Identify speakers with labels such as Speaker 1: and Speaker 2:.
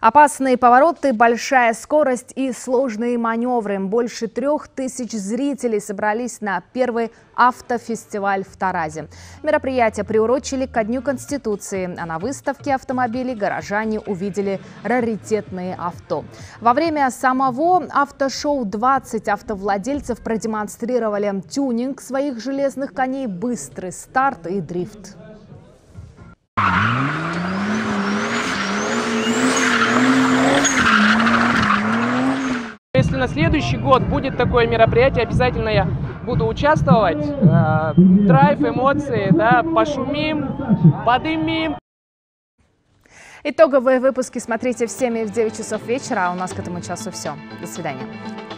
Speaker 1: Опасные повороты, большая скорость и сложные маневры. Больше 3000 зрителей собрались на первый автофестиваль в Таразе. Мероприятие приурочили ко Дню Конституции, а на выставке автомобилей горожане увидели раритетные авто. Во время самого автошоу 20 автовладельцев продемонстрировали тюнинг своих железных коней, быстрый старт и дрифт.
Speaker 2: Если на следующий год будет такое мероприятие, обязательно я буду участвовать. Драйв, эмоции, да, пошумим, подымим.
Speaker 1: Итоговые выпуски смотрите в 7 и в 9 часов вечера. А у нас к этому часу все. До свидания.